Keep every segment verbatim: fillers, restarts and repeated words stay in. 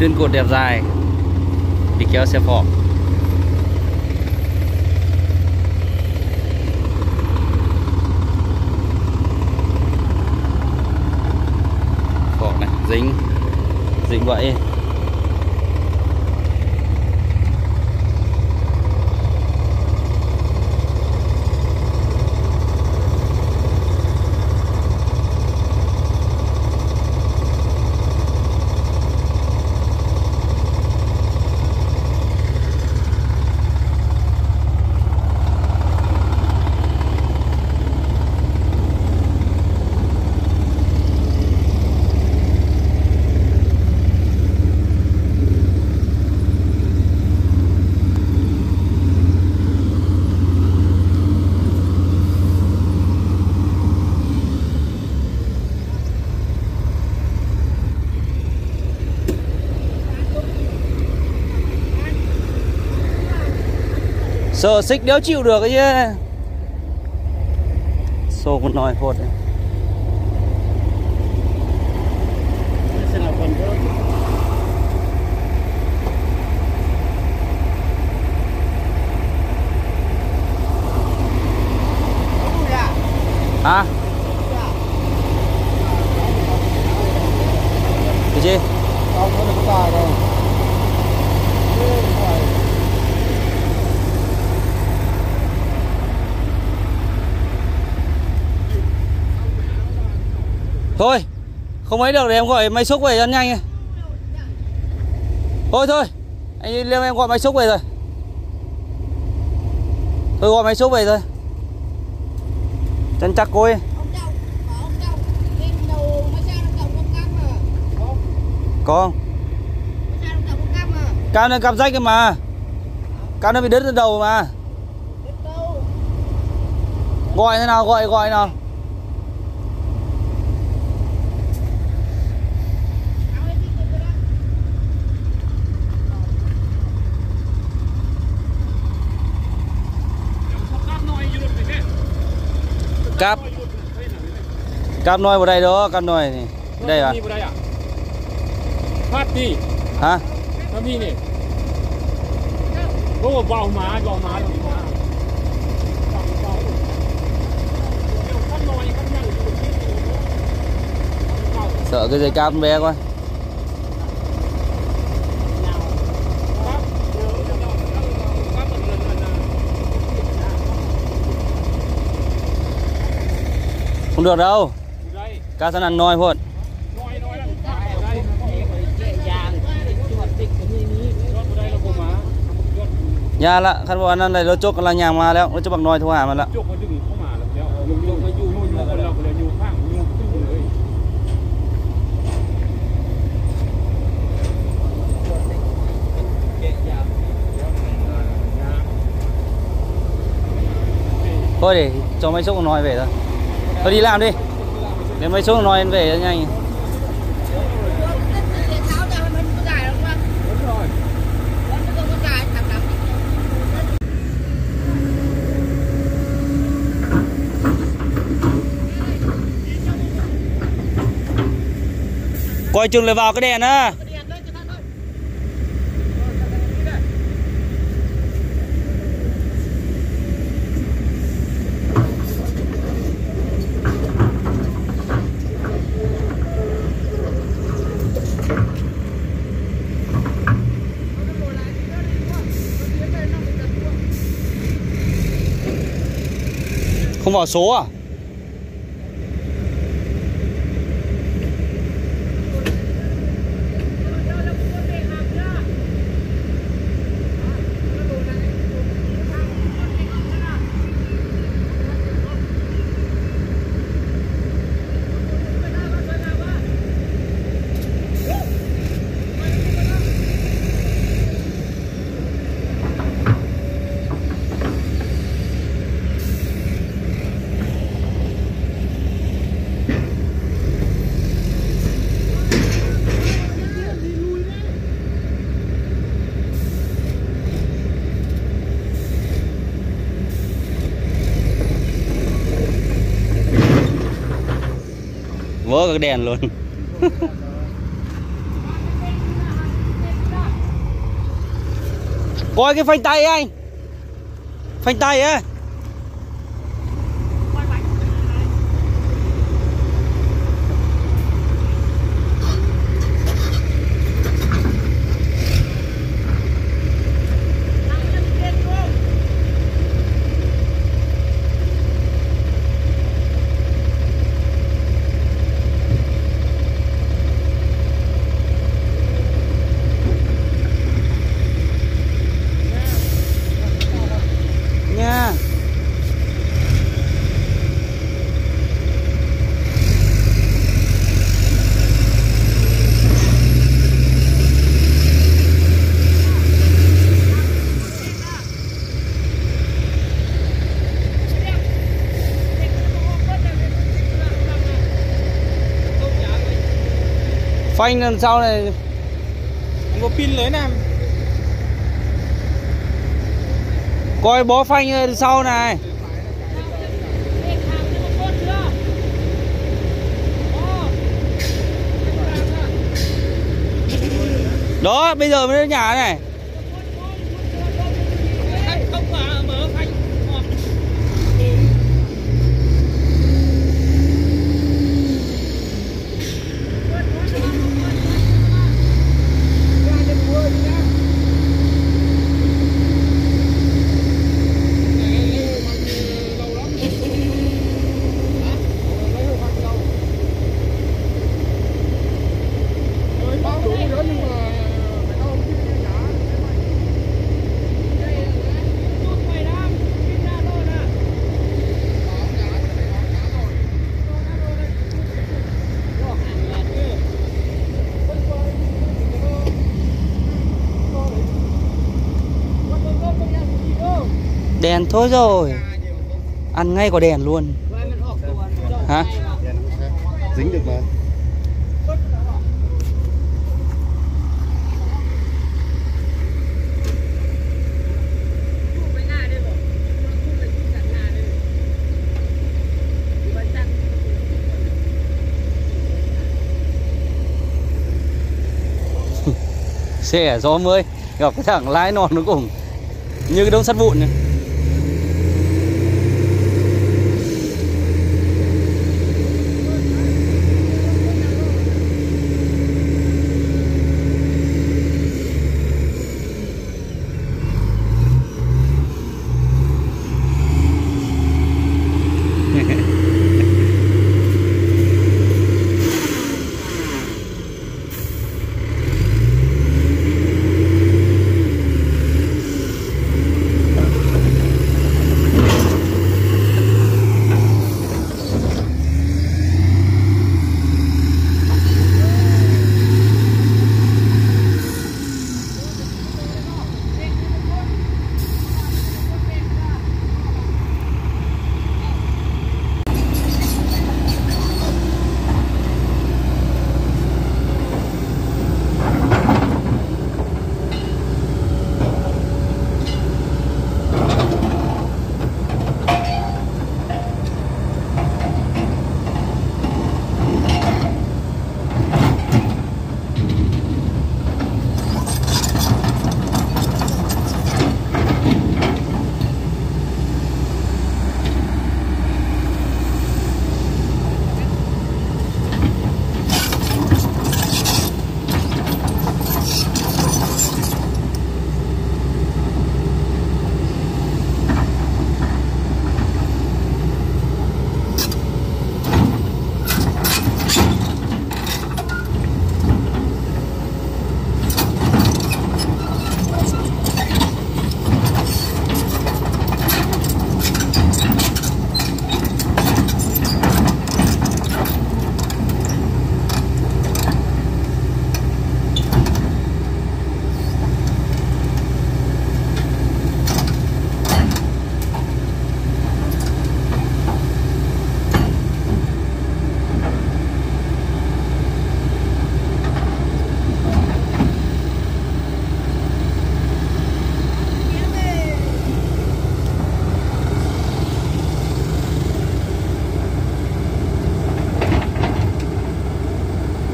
Tuyến cột đẹp dài đi kéo xe phỏ. Phỏ này dính dính vậy. Sợ xích đéo chịu được ấy chứ. Xô con nòi phốt đấy. Hả? Cái gì? Thôi, không ấy được thì em gọi máy xúc về cho nhanh. Thôi thôi, anh Liêm em gọi máy xúc về rồi. Thôi gọi máy xúc về rồi. Chân chắc cô ấy. Có không? Cam nó cặp rách cơ mà. Cam nó bị đứt từ đầu mà. Gọi thế nào, gọi gọi nào. Cáp cáp nồi vào đây đó, cáp nồi này đây à? Phát đi hả? Nó đi nè, có một vào má vào má sợ cái dây cáp bé quá. Không được đâu. Cá săn ăn nồi thôi. Nhà là khăn bộ ăn này nó chốt là nhà mà đấy, nó cho bằng nồi thôi à mà lạ. Thôi để cho máy xúc nồi về thôi. Thôi đi làm đi. Để máy xúc nồi về cho nhanh. Coi chừng lại vào cái đèn á. Không vào số à? Vỡ cái đèn luôn. Coi cái phanh tay anh. Phanh tay á. Nha. Phanh lần sau này có pin lấy nam. coi bó phanh sau này. Đó, bây giờ mới đến nhà này. Đèn thôi rồi. Ăn ngay có đèn luôn. Hả? Dính được mà. Xe gió mới gặp cái thằng lái non nó cũng như cái đống sắt vụn này.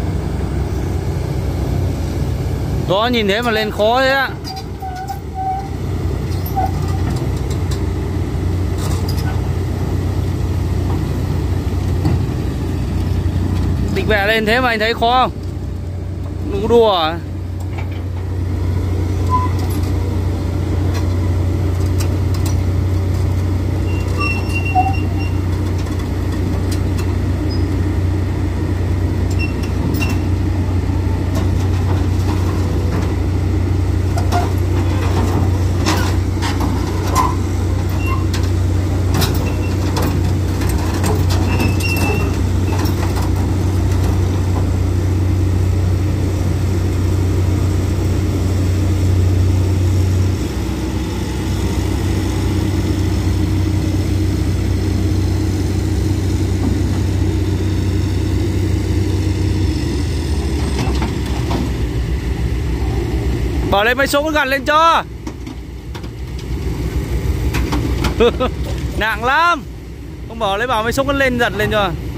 Đó, nhìn thế mà lên khó thế á. Định vẽ lên thế mà anh thấy khó không? Đu đùa à? Bỏ lên máy xúc nó gắn lên cho. Nặng lắm. Không bỏ lấy bảo máy xúc nó lên giật lên cho.